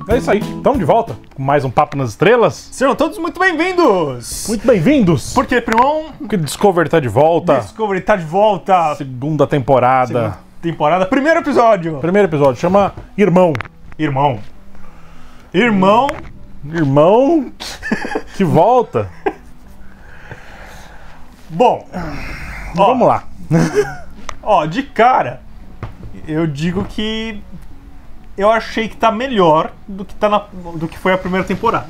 É isso aí, estamos de volta com mais um Papo nas Estrelas. Sejam todos muito bem-vindos! Muito bem-vindos! Porque, primão, Porque Discovery tá de volta. Discovery tá de volta! Segunda temporada. Segunda temporada, primeiro episódio! Primeiro episódio, chama Irmão. Irmão. Irmão. Irmão que volta. Bom, Vamos lá. ó, de cara, eu digo que eu achei que tá melhor do que, do que foi a primeira temporada.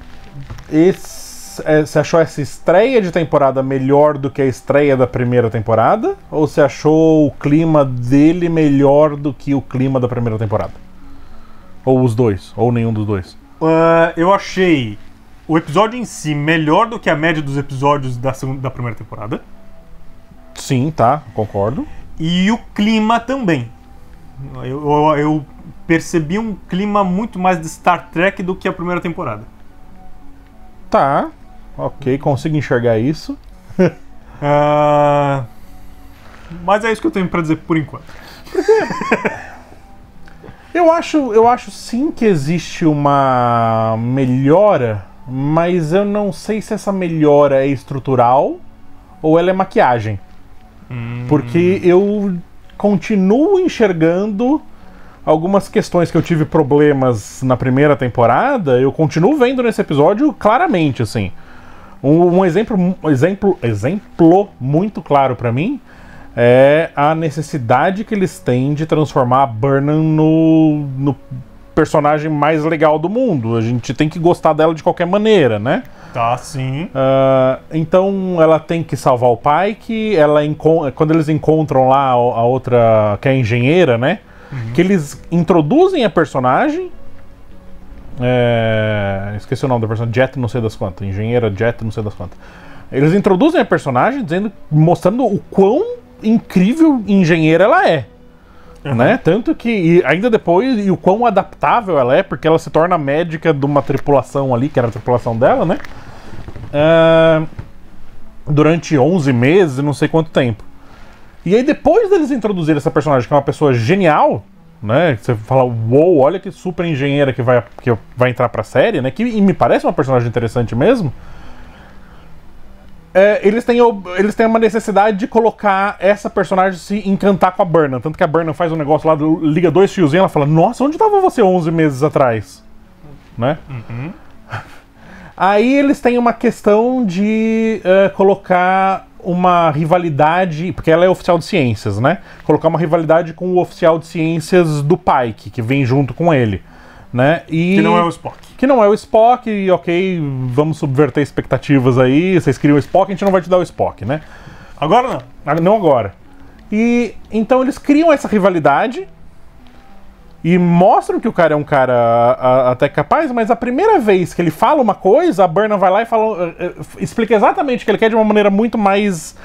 Você achou essa estreia de temporada melhor do que a estreia da primeira temporada? Ou você achou o clima dele melhor do que o clima da primeira temporada? Ou os dois? Ou nenhum dos dois? Eu achei o episódio em si melhor do que a média dos episódios da primeira temporada. Sim, tá, concordo. E o clima também. Eu percebi um clima muito mais de Star Trek do que a primeira temporada. Tá, ok, consigo enxergar isso. Mas é isso que eu tenho pra dizer por enquanto. Eu acho sim que existe uma melhora, mas eu não sei se essa melhora é estrutural ou ela é maquiagem. Porque eu continuo enxergando algumas questões que eu tive problemas na primeira temporada, eu continuo vendo nesse episódio claramente, assim. Um exemplo muito claro pra mim é a necessidade que eles têm de transformar a Burnham no personagem mais legal do mundo. A gente tem que gostar dela de qualquer maneira, né? Tá, sim. Então ela tem que salvar o Pike. Quando eles encontram lá a outra, que é a engenheira, né? Que eles introduzem a personagem. Esqueci o nome da personagem. Jet não sei das quantas. Engenheira Jet não sei das quantas. Eles introduzem a personagem mostrando o quão incrível engenheira ela é. Né? Tanto que, ainda depois, e o quão adaptável ela é, porque ela se torna médica de uma tripulação ali, que era a tripulação dela, né? Durante 11 meses, não sei quanto tempo. E aí, depois deles introduzirem essa personagem, que é uma pessoa genial, né? Você fala, uou, olha que super engenheira que vai entrar pra série, né? E me parece uma personagem interessante mesmo. Eles têm uma necessidade de colocar essa personagem se encantar com a Burnham. Tanto que a Burnham faz um negócio lá, liga 2 fiozinhos e ela fala, nossa, onde estava você 11 meses atrás? Né? Aí eles têm uma questão de colocar uma rivalidade, porque ela é oficial de ciências, né? Colocar uma rivalidade com o oficial de ciências do Pike, que vem junto com ele. Né? Que não é o Spock. Que não é o Spock, e ok, vamos subverter expectativas aí. Vocês criam o Spock, a gente não vai te dar o Spock, né? Agora não. Não agora. E então eles criam essa rivalidade e mostram que o cara é um cara até capaz, mas a primeira vez que ele fala uma coisa, a Burnham vai lá e explica exatamente o que ele quer de uma maneira muito mais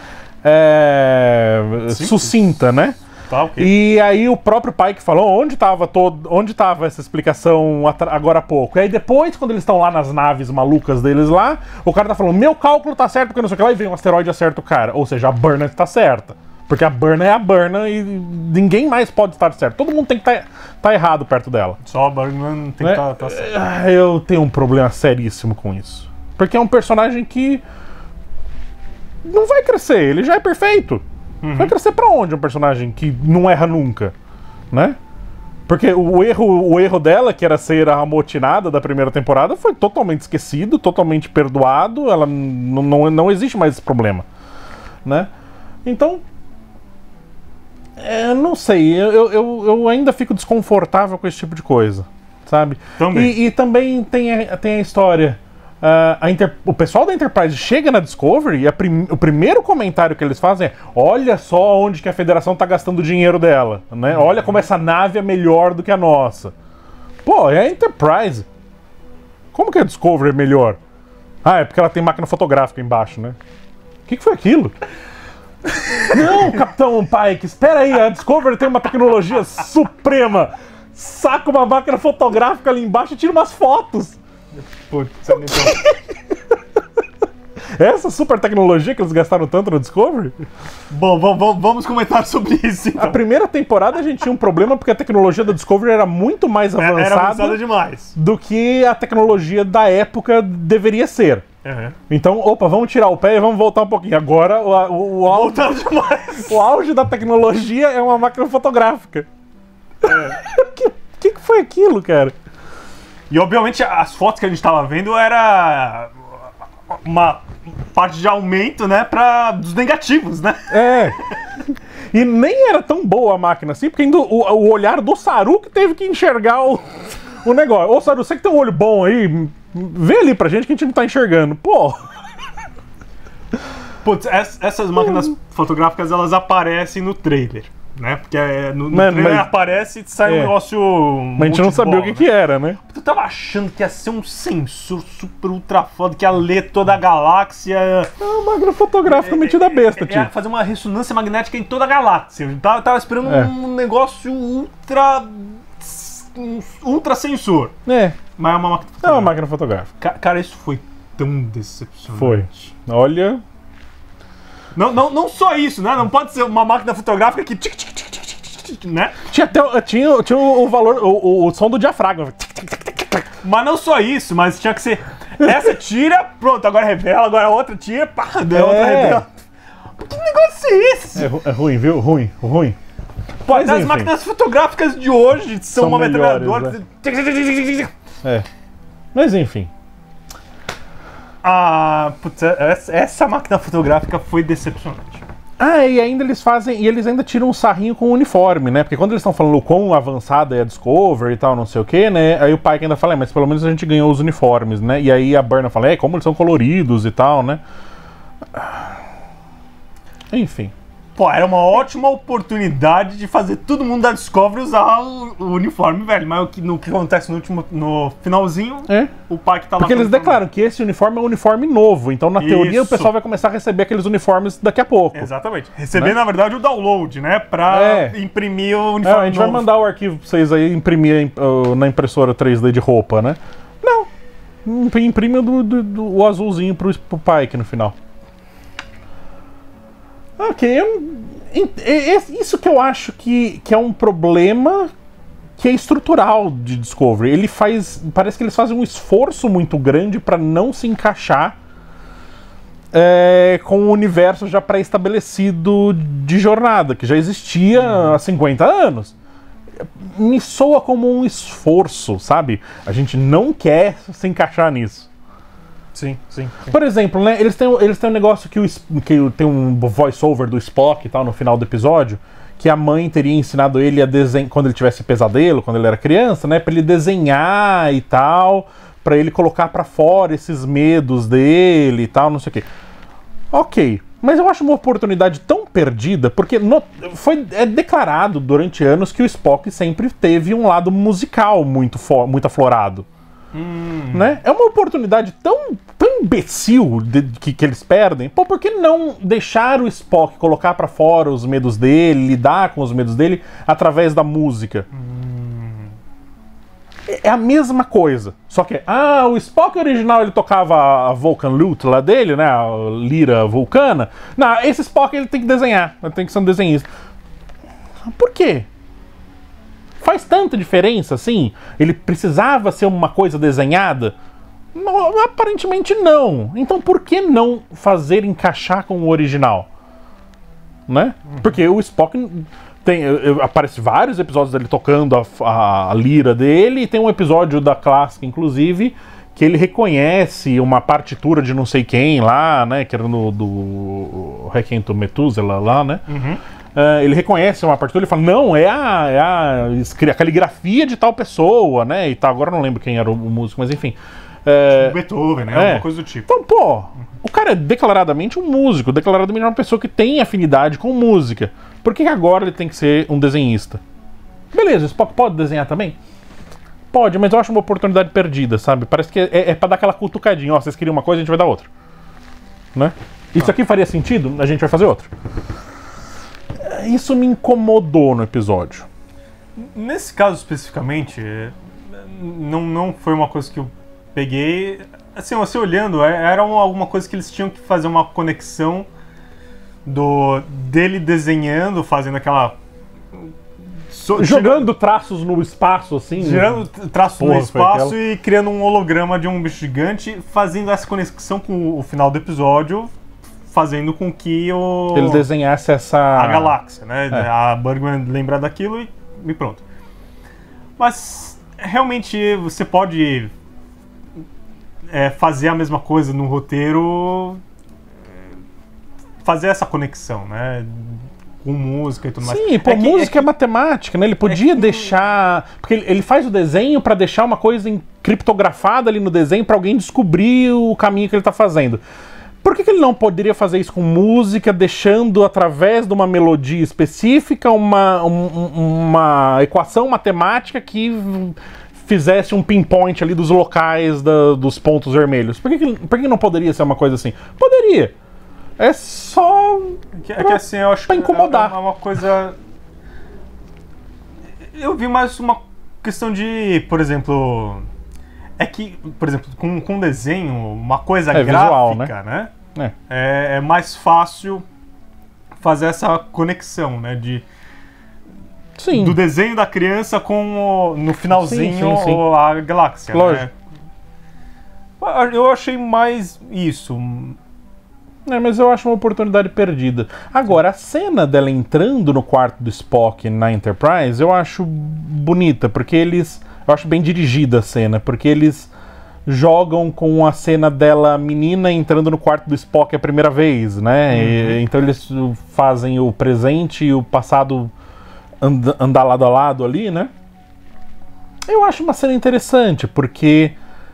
sucinta, né? Tá, okay. E aí o próprio Pike falou onde tava essa explicação agora há pouco. E aí depois, quando eles estão lá nas naves malucas deles lá, o cara tá falando, meu cálculo tá certo, porque não sei o que lá, e vem um asteroide e acerta o cara. Ou seja, a Burnham está certa. Porque a Burnham é a Burnham e ninguém mais pode estar certo. Todo mundo tem que tá errado perto dela. Só a Burnham tem que tá certo. Eu tenho um problema seríssimo com isso. Porque é um personagem que não vai crescer, ele já é perfeito. Vai crescer pra onde um personagem que não erra nunca, né? Porque o erro dela, que era ser a amotinada da primeira temporada, foi totalmente esquecido, totalmente perdoado, ela não existe mais esse problema, né? Então, não sei, eu ainda fico desconfortável com esse tipo de coisa, sabe? Também. E também tem a história... o pessoal da Enterprise chega na Discovery e o primeiro comentário que eles fazem é: olha só onde que a Federação tá gastando o dinheiro dela, né? Olha como essa nave é melhor do que a nossa. Pô, é a Enterprise. Como que a Discovery é melhor? É porque ela tem máquina fotográfica embaixo, né? O que foi aquilo? Não, Capitão Pike, espera aí, a Discovery tem uma tecnologia suprema. Saca uma máquina fotográfica ali embaixo e tira umas fotos. Putz, Essa super tecnologia que eles gastaram tanto no Discovery? Bom, vamos comentar sobre isso, então. A primeira temporada a gente tinha um problema porque a tecnologia do Discovery era muito mais avançada, Era avançada demais. do que a tecnologia da época deveria ser. Uhum. Então, opa, vamos tirar o pé e vamos voltar um pouquinho. Agora, Voltando demais. o auge da tecnologia é uma máquina fotográfica. Que foi aquilo, cara? E, obviamente, as fotos que a gente tava vendo era uma parte de aumento, né, dos negativos, né? É. E nem era tão boa a máquina assim, porque ainda o olhar do Saru que teve que enxergar o negócio. Ô, Saru, você que tem um olho bom aí, vê ali pra gente que a gente não tá enxergando. Pô. Putz, essas máquinas fotográficas, elas aparecem no trailer, né? Porque no trailer mas- aparece e sai um negócio... Mas a gente não sabia o que era, né? Eu tava achando que ia ser um sensor super ultra foda, que ia ler toda a galáxia. É uma máquina fotográfica metida besta, Ia tio. fazer uma ressonância magnética em toda a galáxia. Eu tava esperando um negócio ultra sensor. É, Mas é uma máquina é uma fotográfica. máquina fotográfica. Cara, isso foi tão decepcionante. Foi. Olha. Não só isso, né? Não pode ser uma máquina fotográfica que... né? Tinha o valor, o som do diafragma. Mas não só isso, mas tinha que ser... Essa tira, pronto, agora revela, agora a outra tira, pá, daí a outra revela. Que negócio é esse? É ruim, viu? Ruim. Pô, Mas as enfim. máquinas fotográficas de hoje são uma melhores, metralhadora. É. Mas enfim. Ah, putz, essa máquina fotográfica foi decepcionante. Ah, e ainda eles fazem. E eles ainda tiram um sarrinho com o uniforme, né? Porque quando eles estão falando o quão avançada é a Discovery e tal, não sei o que, né? Aí o Pike ainda fala, mas pelo menos a gente ganhou os uniformes, né? E aí a Burnham fala, como eles são coloridos e tal, né? Enfim. Pô, era uma ótima oportunidade de fazer todo mundo da Discovery usar o uniforme, velho. Mas no que acontece no finalzinho, o Pike tá lá. Porque eles declaram que esse uniforme é um uniforme novo. Então, na teoria, o Isso. pessoal vai começar a receber aqueles uniformes daqui a pouco. Exatamente. Receber, Né? na verdade, o download, né? Pra imprimir o uniforme A gente novo. vai mandar o arquivo pra vocês aí imprimir na impressora 3D de roupa, né? Não. Imprime o azulzinho pro Pike no final. Ok, isso que eu acho que é um problema que é estrutural de Discovery. Parece que eles fazem um esforço muito grande para não se encaixar com o universo já pré-estabelecido de jornada, que já existia há 50 anos. Me soa como um esforço, sabe? A gente não quer se encaixar nisso. Sim. Por exemplo, né, eles têm um negócio que tem um voice-over do Spock e tal no final do episódio, que a mãe teria ensinado ele a desenhar, quando ele tivesse pesadelo, quando ele era criança, né, pra ele desenhar e tal, pra ele colocar pra fora esses medos dele e tal, não sei o quê. Ok, mas eu acho uma oportunidade tão perdida, porque é declarado durante anos que o Spock sempre teve um lado musical muito aflorado. Né? É uma oportunidade tão imbecil que eles perdem. Pô, por que não deixar o Spock colocar pra fora os medos dele, lidar com os medos dele através da música? É a mesma coisa. Só que, o Spock original ele tocava a Vulcan Lute lá dele, né? A lira vulcana. Não, esse Spock ele tem que desenhar. Ele tem que ser um desenhista. Por quê? Faz tanta diferença, assim? Ele precisava ser uma coisa desenhada? Não, aparentemente não. Então por que não fazer encaixar com o original? Né? Porque o Spock aparece vários episódios dele tocando a lira dele, e tem um episódio da clássica, inclusive, que ele reconhece uma partitura de não sei quem lá, né? Que era do Requiem to Methuselah lá, né? Ele reconhece uma partitura e fala, não, é a caligrafia de tal pessoa, né? E tal. Agora eu não lembro quem era o músico, mas enfim. Beethoven, né? Alguma coisa do tipo. Então, pô, o cara é declaradamente um músico, declaradamente uma pessoa que tem afinidade com música. Por que agora ele tem que ser um desenhista? Beleza, o Spock pode desenhar também? Pode, mas eu acho uma oportunidade perdida, sabe? Parece que é pra dar aquela cutucadinha. Ó, vocês queriam uma coisa, a gente vai dar outra. Né? Isso aqui faria sentido? A gente vai fazer outra. Isso me incomodou no episódio. Nesse caso especificamente, não foi uma coisa que eu peguei. assim, você olhando, era alguma coisa que eles tinham que fazer uma conexão dele desenhando, fazendo aquela... Jogando traços no espaço, assim. Gerando traços no espaço e criando um holograma de um bicho gigante, fazendo essa conexão com o final do episódio, fazendo com que ele desenhasse a galáxia, né? A Bergman lembrar daquilo e pronto. Mas realmente você pode fazer a mesma coisa no roteiro, fazer essa conexão, né? Com música e tudo mais. Sim, pô, música é matemática, né? Ele podia deixar... Porque ele faz o desenho pra deixar uma coisa criptografada ali no desenho pra alguém descobrir o caminho que ele tá fazendo. Por que ele não poderia fazer isso com música, deixando através de uma melodia específica uma equação matemática que fizesse um pinpoint ali dos locais dos pontos vermelhos? Por que não poderia ser uma coisa assim? Poderia. É só... que assim, eu acho pra incomodar. É uma coisa... Eu vi mais uma questão de, por exemplo... É que, por exemplo, com desenho, uma coisa gráfica, visual, né? É mais fácil fazer essa conexão, né? Sim. Do desenho da criança com no finalzinho sim. a galáxia. Lógico. Né? Eu achei mais isso. Mas eu acho uma oportunidade perdida. Agora, a cena dela entrando no quarto do Spock na Enterprise, eu acho bonita, porque eu acho bem dirigida a cena, porque eles jogam com a cena dela menina entrando no quarto do Spock a primeira vez, né? Então eles fazem o presente e o passado andar lado a lado ali, né? Eu acho uma cena interessante, porque...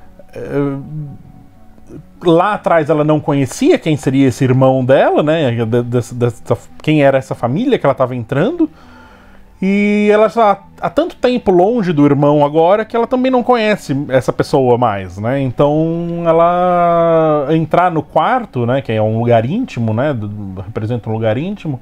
lá atrás ela não conhecia quem seria esse irmão dela, né? Quem era essa família que ela estava entrando. E ela já há tanto tempo longe do irmão agora que ela também não conhece essa pessoa mais, né? Então ela entrar no quarto, né? Que é um lugar íntimo, né? Representa um lugar íntimo.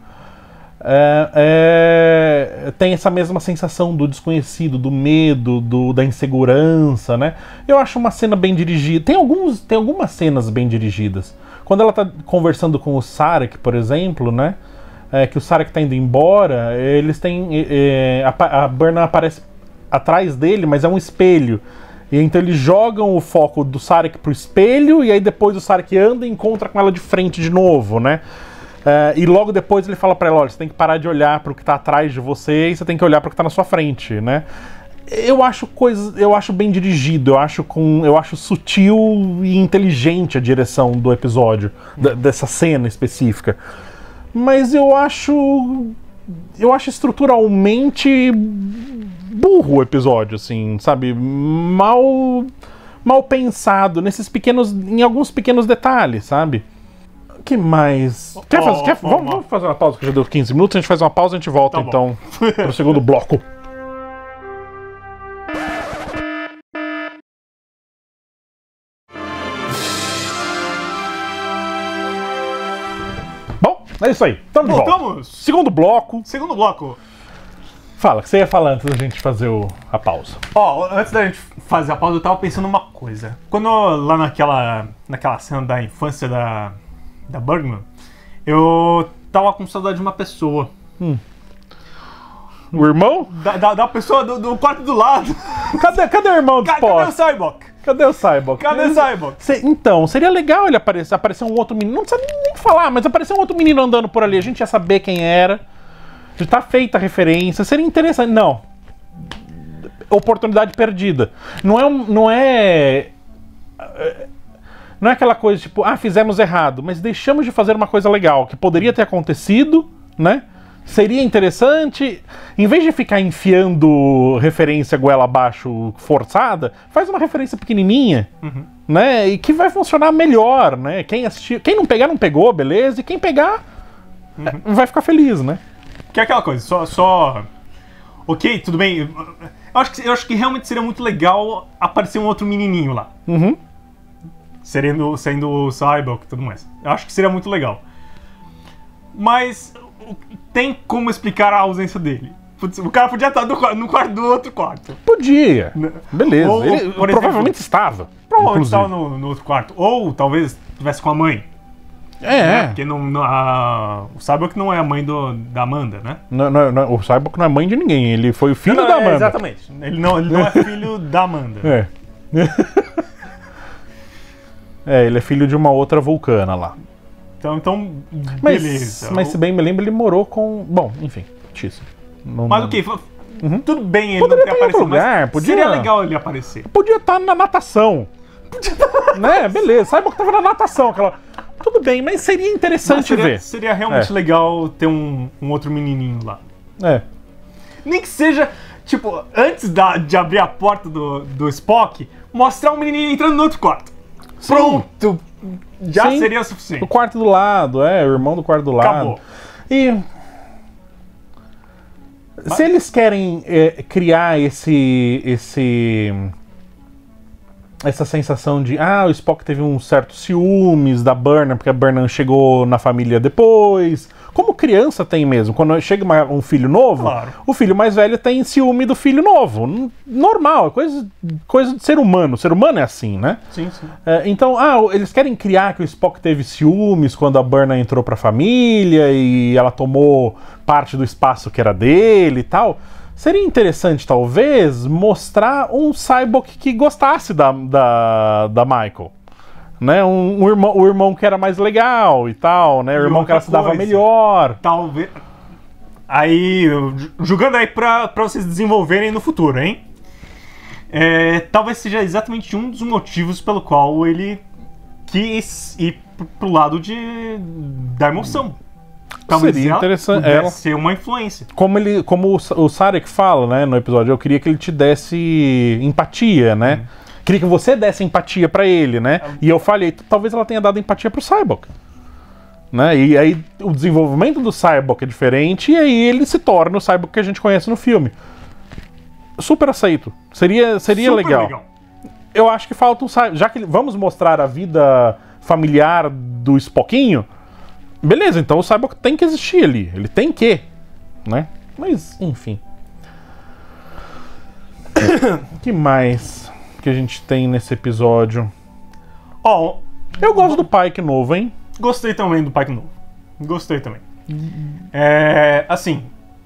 Tem essa mesma sensação do desconhecido, do medo, da insegurança, né? Eu acho uma cena bem dirigida. Tem algumas cenas bem dirigidas. Quando ela tá conversando com o Sarek, por exemplo, né? Que o Sarek tá indo embora, eles têm... a Burnham aparece atrás dele, mas é um espelho. E então eles jogam o foco do Sarek pro espelho, e aí depois o Sarek anda e encontra com ela de frente de novo, né? E logo depois ele fala pra ela, olha, você tem que parar de olhar pro que tá atrás de você e você tem que olhar pro que tá na sua frente, né? Eu acho bem dirigido, eu acho sutil e inteligente a direção do episódio, dessa cena específica. Mas eu acho estruturalmente burro o episódio, assim, sabe? Mal pensado em alguns pequenos detalhes, sabe? O que mais? Vamos fazer uma pausa, que já deu 15 minutos, a gente faz uma pausa e a gente volta, então, pro segundo bloco. Bom, é isso aí. Voltamos! Segundo bloco. Segundo bloco. Fala, o que você ia falar antes da gente fazer a pausa? Antes da gente fazer a pausa, eu tava pensando uma coisa. Quando lá naquela cena da infância da Bergman, eu tava com saudade de uma pessoa. O irmão? Da pessoa do quarto do lado. Cadê o irmão do Spock? Cadê o Cyborg? Cadê o Cyborg? Cadê o Cyborg? Então, seria legal ele aparecer um outro menino. Não precisa nem falar, mas aparecer um outro menino andando por ali. A gente ia saber quem era. Já tá feita a referência. Seria interessante. Não. Oportunidade perdida. Não é aquela coisa tipo, fizemos errado, mas deixamos de fazer uma coisa legal, que poderia ter acontecido, né? Seria interessante, em vez de ficar enfiando referência goela abaixo forçada, faz uma referência pequenininha, né? E que vai funcionar melhor, né? Quem não pegar, não pegou, beleza? E quem pegar, vai ficar feliz, né? Que é aquela coisa, só... Ok, tudo bem. Eu acho que realmente seria muito legal aparecer um outro menininho lá. Sendo o Cyborg e tudo mais. Eu acho que seria muito legal. Mas tem como explicar a ausência dele. O cara podia estar no quarto do outro quarto. Podia. Beleza. Ou, ele provavelmente estava. Provavelmente estava no outro quarto. Ou talvez estivesse com a mãe. Né? Porque o Cyborg não é a mãe da Amanda, né? O Cyborg não é mãe de ninguém, ele foi o filho da Amanda. Exatamente. Ele não é filho da Amanda. Ele é filho de uma outra vulcana lá. Então beleza. Mas se bem me lembro, ele morou com... Bom, enfim, X. Mas o que? Tudo bem ele poderia não ter aparecido, lugar, seria legal ele aparecer. Podia estar na natação. Né? Beleza, Cyborg que tava na natação, aquela... Tudo bem, mas seria interessante ver. Seria realmente legal ter um outro menininho lá. Nem que seja, tipo, antes de abrir a porta do Spock, mostrar um menininho entrando no outro quarto. Sim. Pronto! Já seria o suficiente. O quarto do lado, o irmão do quarto do lado. Acabou. E... se eles querem criar essa sensação de o Spock teve um certo ciúmes da Burnham, porque a Burnham chegou na família depois, como criança tem mesmo, quando chega um filho novo, o filho mais velho tem ciúme do filho novo, normal, é coisa de ser humano é assim, né? Sim, sim. Então, eles querem criar que o Spock teve ciúmes quando a Burnham entrou pra família e ela tomou parte do espaço que era dele e tal. Seria interessante, talvez, mostrar um Cyborg que gostasse da Michael. Né? O irmão que era mais legal e tal, né? O irmão que ela se dava melhor. Talvez... Aí, jogando aí pra vocês desenvolverem no futuro, hein? Talvez seja exatamente um dos motivos pelo qual ele quis ir pro lado da emoção. Talvez seria interessante ser uma influência. Como o Sarek fala, né, no episódio, eu queria que ele te desse empatia, né? Queria que você desse empatia pra ele, né? E eu falei, talvez ela tenha dado empatia pro Cyborg. Né? E aí o desenvolvimento do Cyborg é diferente e aí ele se torna o Cyborg que a gente conhece no filme. Super aceito. Seria super legal. Eu acho que falta um Cyborg. Já que vamos mostrar a vida familiar do Spockinho, beleza, então o Cyborg tem que existir ali. Ele tem que, né? Mas, enfim. O que mais que a gente tem nesse episódio? Eu gosto do Pike novo, hein? Gostei também do Pike novo. Gostei também. Assim...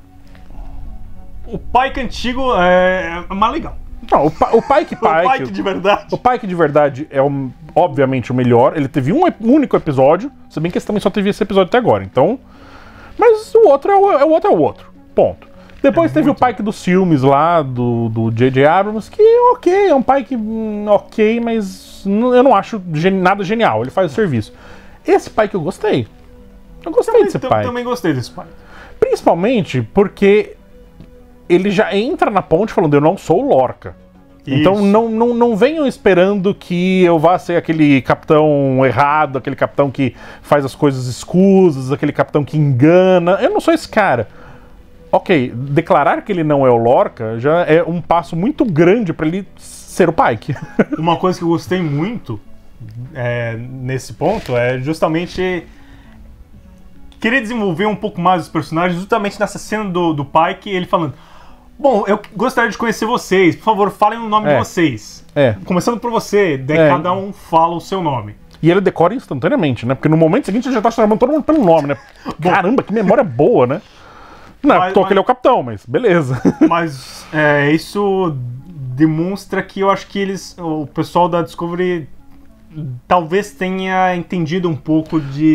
O Pike antigo é mais legal. Não, o Pike o Pike de verdade. O Pike de verdade é, obviamente, o melhor. Ele teve um único episódio, se bem que esse também só teve esse episódio até agora, então... Mas o outro é o outro. Ponto. Depois teve o Pike dos filmes lá, do J.J. Abrams, que é um Pike ok, mas eu não acho nada genial. Ele faz o serviço. Esse Pike eu gostei. Eu gostei desse Pike. Também gostei desse Pike. Principalmente porque ele já entra na ponte falando, eu não sou o Lorca. Isso. Então não venham esperando que eu vá ser aquele capitão errado, aquele capitão que faz as coisas escusas, aquele capitão que engana. Eu não sou esse cara. Ok, declarar que ele não é o Lorca já é um passo muito grande para ele ser o Pike. Uma coisa que eu gostei muito nesse ponto é justamente querer desenvolver um pouco mais os personagens, justamente nessa cena do Pike, ele falando: bom, eu gostaria de conhecer vocês, por favor, falem o nome de vocês. Começando por você, daí cada um fala o seu nome. E ele decora instantaneamente, né? Porque no momento seguinte ele já tá chamando todo mundo pelo nome, né? Caramba, que memória boa, né? Não, porque ele é o capitão, mas beleza. Mas isso demonstra que eu acho que o pessoal da Discovery talvez tenha entendido um pouco de...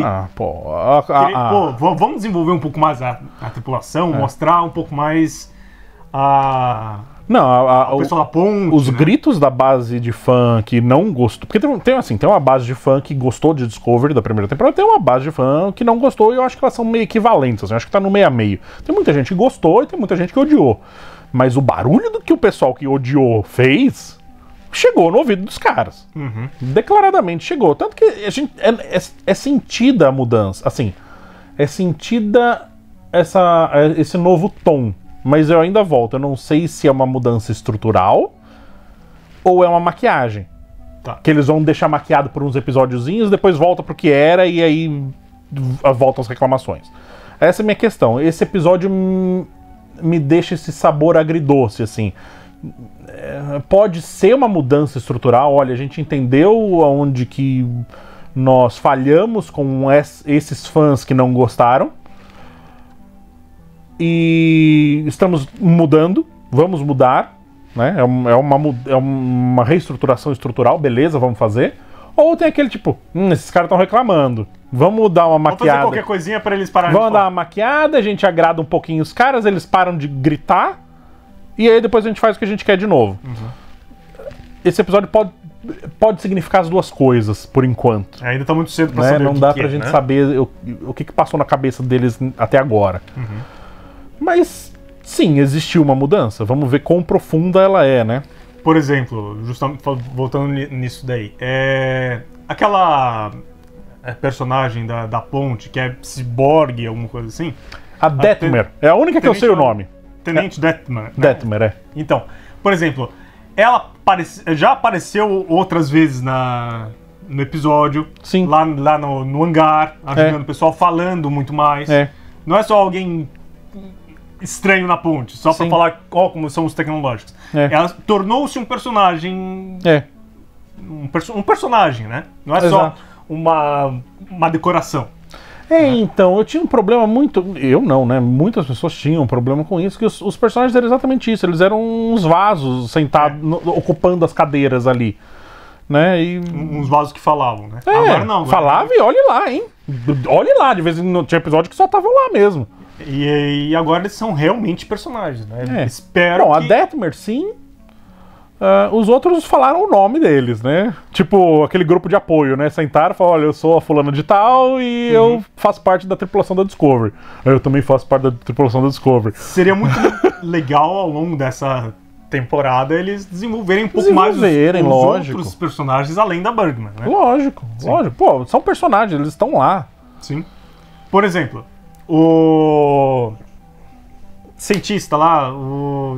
vamos desenvolver um pouco mais a tripulação, mostrar um pouco mais o pessoal da ponte. Os gritos da base de fã que não gostou... Porque tem uma base de fã que gostou de Discovery da primeira temporada, tem uma base de fã que não gostou, e eu acho que elas são meio equivalentes, assim, eu acho que tá no meio a meio. Tem muita gente que gostou e tem muita gente que odiou. Mas o barulho do que o pessoal que odiou fez chegou no ouvido dos caras. Declaradamente chegou. Tanto que a gente, é sentida a mudança. Assim, é sentida esse novo tom. Mas eu ainda volto. Eu não sei se é uma mudança estrutural ou é uma maquiagem. Tá. Que eles vão deixar maquiado por uns episódiozinhos, depois volta pro que era e aí voltam as reclamações. Essa é a minha questão. Esse episódio me deixa esse sabor agridoce, assim. pode ser uma mudança estrutural. Olha, a gente entendeu onde que nós falhamos com esses fãs que não gostaram. E estamos mudando, vamos mudar, né? É uma reestruturação estrutural, beleza, vamos fazer. Ou tem aquele tipo, esses caras estão reclamando, vamos dar uma maquiada. Vamos fazer qualquer coisinha pra eles pararem. Vamos dar uma maquiada, a gente agrada um pouquinho os caras, eles param de gritar, e aí depois a gente faz o que a gente quer de novo. Esse episódio pode significar as duas coisas, por enquanto. Ainda tá muito cedo pra Né? saber Não o que dá que pra é, gente né? saber o que passou na cabeça deles até agora. Mas, sim, existiu uma mudança. Vamos ver quão profunda ela é, né? Por exemplo, justamente voltando nisso daí, aquela personagem da ponte, que é ciborgue, alguma coisa assim. A Detmer. É a única que eu sei o nome. Tenente Detmer. Detmer, é. Então, por exemplo, ela já apareceu outras vezes no episódio. Sim. Lá no hangar, ajudando o pessoal, falando muito mais. É. Não é só alguém estranho na ponte, só pra Sim. falar como são os tecnológicos. É. Ela tornou-se um personagem. É. Um personagem, né? Não é só Exato. uma decoração. Então, eu tinha um problema muito... Eu não, né? Muitas pessoas tinham um problema com isso, que os personagens eram exatamente isso. Eles eram uns vasos sentados, ocupando as cadeiras ali. Né? E... Uns vasos que falavam, né? Agora não. Falava e olhe lá, hein? Olhe lá, de vez em quando tinha episódio que só estavam lá mesmo. E agora eles são realmente personagens, né? Espero Bom, que... a Detmer, sim. Os outros falaram o nome deles, né? Tipo, aquele grupo de apoio, né? Sentaram e falaram, olha, eu sou a fulana de tal e eu faço parte da tripulação da Discovery. Eu também faço parte da tripulação da Discovery. Seria muito legal ao longo dessa temporada eles desenvolverem um pouco mais os lógico. outros personagens além da Bergman, né? Lógico. Pô, são personagens, eles estão lá. Sim. Por exemplo, o cientista lá, o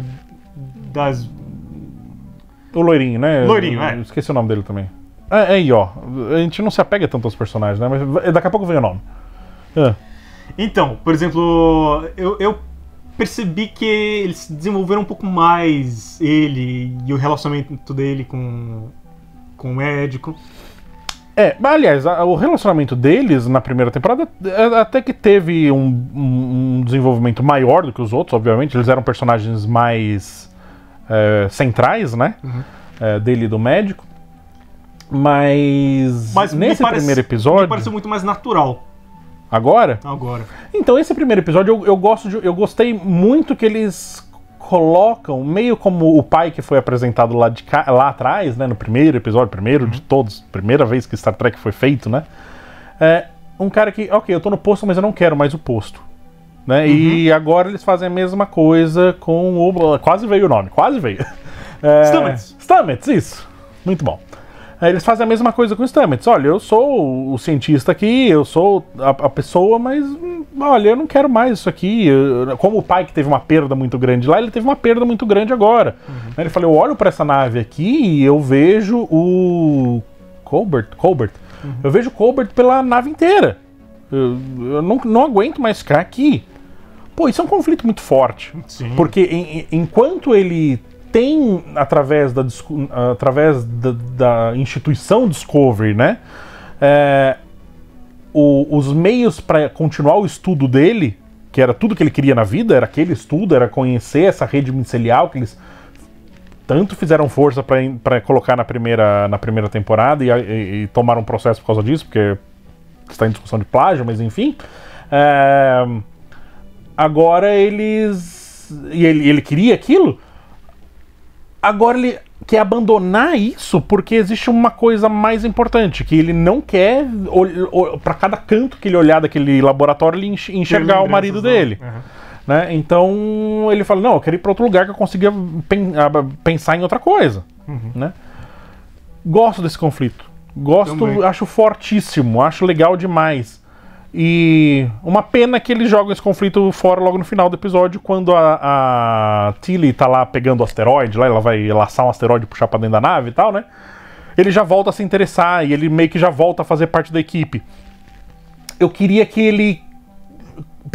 loirinho, né? Loirinho, Eu esqueci o nome dele também. É aí, ó. A gente não se apega tanto aos personagens, né? Mas daqui a pouco vem o nome. Então, por exemplo, eu percebi que eles desenvolveram um pouco mais ele e o relacionamento dele com o médico. Mas, aliás, o relacionamento deles na primeira temporada até que teve um desenvolvimento maior do que os outros, obviamente. Eles eram personagens mais centrais, né? Dele e do médico. Mas nesse primeiro episódio... Me pareceu muito mais natural. Agora? Agora. Então, esse primeiro episódio, eu gostei muito que eles colocam, meio como o pai que foi apresentado lá atrás, né, no primeiro episódio, primeiro de todos, primeira vez que Star Trek foi feito, né? Um cara que, ok, eu tô no posto, mas eu não quero mais o posto. Né? E agora eles fazem a mesma coisa com o... Quase veio o nome, quase veio. Stamets, isso. Muito bom. Eles fazem a mesma coisa com o Stamets. Olha, eu sou o cientista aqui, eu sou a pessoa, mas olha, eu não quero mais isso aqui. Como o pai que teve uma perda muito grande lá, ele teve uma perda muito grande agora. Ele falou, eu olho para essa nave aqui e eu vejo o Colbert. Eu vejo o Colbert pela nave inteira. Eu não aguento mais ficar aqui. Pô, isso é um conflito muito forte. Sim. Porque enquanto ele tem, através da instituição Discovery, né, os meios para continuar o estudo dele, que era tudo que ele queria na vida, era aquele estudo, era conhecer essa rede micelial que eles tanto fizeram força para colocar na primeira temporada e tomaram um processo por causa disso, porque está em discussão de plágio, mas enfim. Agora eles... E ele queria aquilo. Agora ele quer abandonar isso porque existe uma coisa mais importante, que ele não quer, para cada canto que ele olhar daquele laboratório, ele enxergar o marido dele. Né? Então ele fala, não, eu quero ir para outro lugar que eu consiga pensar em outra coisa. Né? Gosto desse conflito. Acho fortíssimo, acho legal demais. E uma pena que eles jogam esse conflito fora logo no final do episódio, quando a Tilly tá lá pegando o asteroide, lá ela vai laçar um asteroide e puxar pra dentro da nave e tal, né? Ele já volta a se interessar e ele meio que já volta a fazer parte da equipe. Eu queria que ele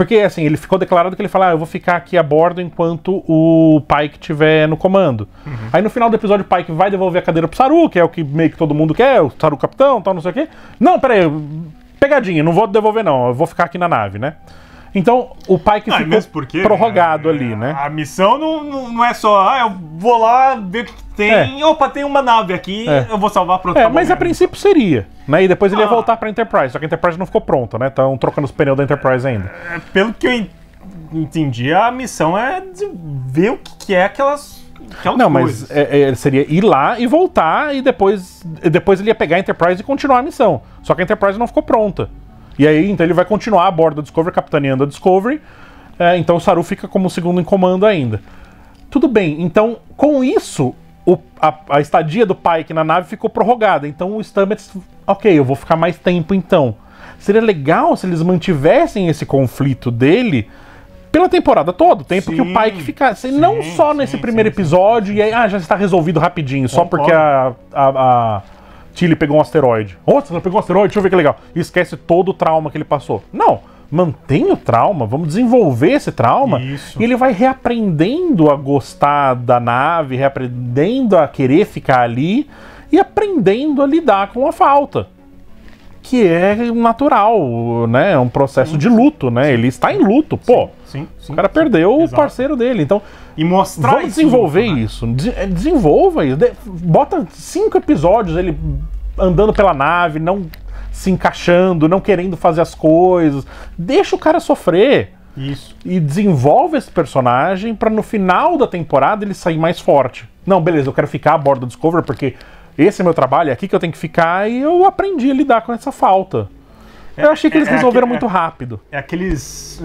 Porque, assim, ele ficou declarado que ele fala, eu vou ficar aqui a bordo enquanto o Pike estiver no comando. Aí no final do episódio o Pike vai devolver a cadeira pro Saru, que é o que meio que todo mundo quer, o Saru capitão, tal, não sei o quê. Não, peraí, pegadinha, não vou devolver não, eu vou ficar aqui na nave, né? Então, o Pike ficou prorrogado ali, né? A missão não é só, eu vou lá ver o que tem. Opa, tem uma nave aqui, eu vou salvar, pronto. Mas a princípio seria, né? E depois ele ia voltar pra Enterprise, só que a Enterprise não ficou pronta, né? Estão trocando os pneus da Enterprise ainda. Pelo que eu entendi, a missão é ver o que é aquelas não, coisas. Mas seria ir lá e voltar, e depois ele ia pegar a Enterprise e continuar a missão. Só que a Enterprise não ficou pronta. E aí, então ele vai continuar a bordo da Discovery, capitaneando a Discovery. Então o Saru fica como segundo em comando ainda. Tudo bem, então com isso, a estadia do Pike na nave ficou prorrogada. Então o Stamets, ok, eu vou ficar mais tempo então. Seria legal se eles mantivessem esse conflito dele pela temporada toda, o tempo que o Pike ficasse. Não só nesse primeiro episódio, e aí já está resolvido rapidinho, só porque a Tilly pegou um asteroide. Nossa, ela pegou um asteroide, deixa eu ver que legal. E esquece todo o trauma que ele passou. Não, mantém o trauma, vamos desenvolver esse trauma. Isso. E ele vai reaprendendo a gostar da nave, reaprendendo a querer ficar ali e aprendendo a lidar com a falta. Que é natural, né? É um processo de luto, né? Ele está em luto, pô. Sim. O cara perdeu o parceiro dele, então... E mostrar vamos desenvolver isso. Desenvolva isso. Bota 5 episódios ele andando pela nave, não se encaixando, não querendo fazer as coisas. Deixa o cara sofrer. Isso. E desenvolve esse personagem pra no final da temporada ele sair mais forte. Não, beleza, eu quero ficar a bordo do Discovery porque esse é meu trabalho, é aqui que eu tenho que ficar e eu aprendi a lidar com essa falta. Eu achei que eles resolveram muito rápido. É aqueles...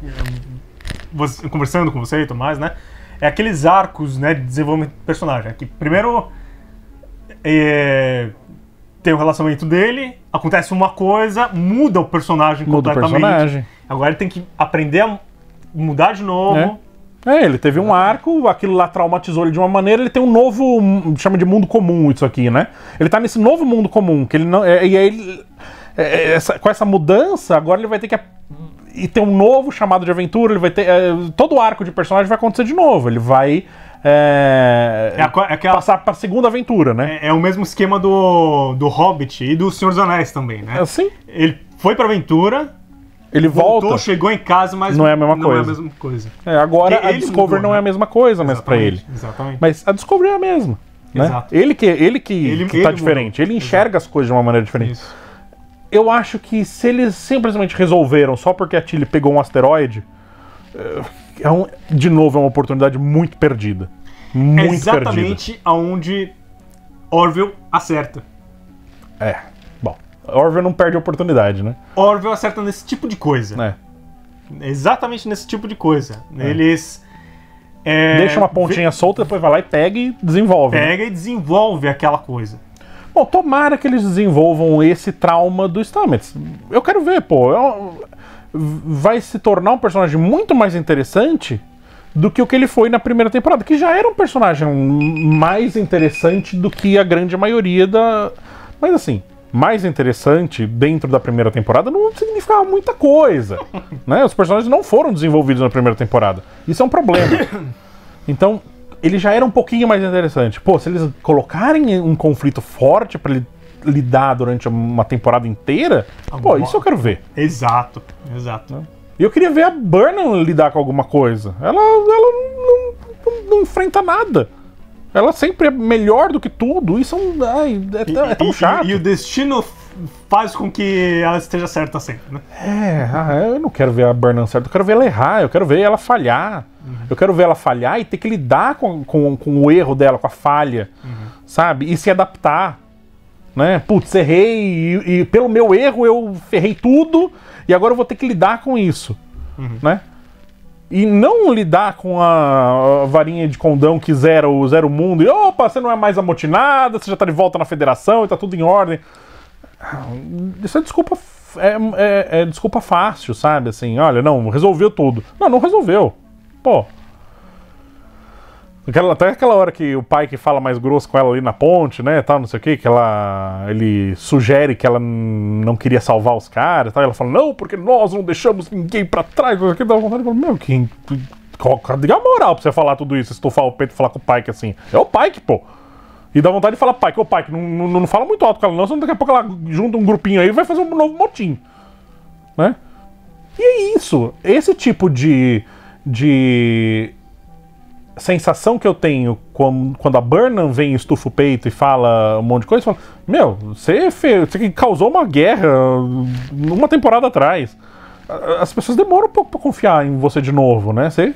conversando com você e tudo mais, né? É aqueles arcos, né, de desenvolvimento do personagem. Que primeiro tem o relacionamento dele, acontece uma coisa, muda o personagem completamente. Muda o personagem. Agora ele tem que aprender a mudar de novo. Ele teve um arco, aquilo lá traumatizou ele de uma maneira, ele tem um novo, chama de mundo comum isso aqui, né? Ele tá nesse novo mundo comum, que ele não... E aí, com essa mudança, agora ele vai ter que... E ter um novo chamado de aventura, ele vai ter... todo o arco de personagem vai acontecer de novo, ele vai... passar pra segunda aventura, né? É o mesmo esquema do Hobbit e do Senhor dos Anéis também, né? Assim? Ele foi pra aventura... Ele voltou, chegou em casa, mas não é a mesma coisa. Agora a Discovery não é a mesma coisa, mas pra ele. Exatamente. Mas a Discovery é a mesma. Né? Exato. Ele que tá diferente. Ele enxerga as coisas de uma maneira diferente. Isso. Eu acho que se eles simplesmente resolveram só porque a Tilly pegou um asteroide, de novo é uma oportunidade muito perdida. Muito exatamente perdida. Aonde Orville acerta. Bom, Orville não perde a oportunidade, né? Orville acerta nesse tipo de coisa. Exatamente nesse tipo de coisa. Eles... deixa uma pontinha solta, depois vai lá e pega e desenvolve. Pega e desenvolve aquela coisa. Bom, tomara que eles desenvolvam esse trauma do Stamets. Eu quero ver, vai se tornar um personagem muito mais interessante do que o que ele foi na primeira temporada, que já era um personagem mais interessante do que a grande maioria da... Mas assim, mais interessante dentro da primeira temporada não significava muita coisa, né? Os personagens não foram desenvolvidos na primeira temporada. Isso é um problema. Então, ele já era um pouquinho mais interessante. Se eles colocarem um conflito forte pra ele lidar durante uma temporada inteira, isso eu quero ver. Exato. E eu queria ver a Burnham lidar com alguma coisa. Ela não enfrenta nada. Ela sempre é melhor do que tudo. Isso é tão chato. E o destino faz com que ela esteja certa sempre, né? Eu não quero ver a Burnham certa. Eu quero ver ela errar. Eu quero ver ela falhar. Eu quero ver ela falhar e ter que lidar com o erro dela, com a falha. Sabe? E se adaptar. Né? Putz, errei e pelo meu erro eu ferrei tudo e agora eu vou ter que lidar com isso. Né? E não lidar com a varinha de condão que zera o mundo. E opa, você não é mais amotinada, você já tá de volta na federação e tá tudo em ordem. Isso é desculpa. É desculpa fácil, sabe? Assim, olha, não, resolveu tudo. Não resolveu. Até aquela hora que o pai que fala mais grosso com ela ali na ponte, né, tal, não sei o que ele sugere que ela não queria salvar os caras, tal, e ela fala, não, porque nós não deixamos ninguém pra trás, não sei o que, dá vontade de falar, meu, cadê a moral pra você falar tudo isso, estufar o peito e falar com o Pike assim? É o Pike, pô. E dá vontade de falar, Pike, ô Pike, não fala muito alto com ela não, senão daqui a pouco ela junta um grupinho aí e vai fazer um novo motim, né? E é isso, esse tipo de sensação que eu tenho quando a Burnham vem, estufa o peito e fala um monte de coisa, eu falo, meu, você causou uma guerra uma temporada atrás. As pessoas demoram um pouco pra confiar em você de novo, né? Você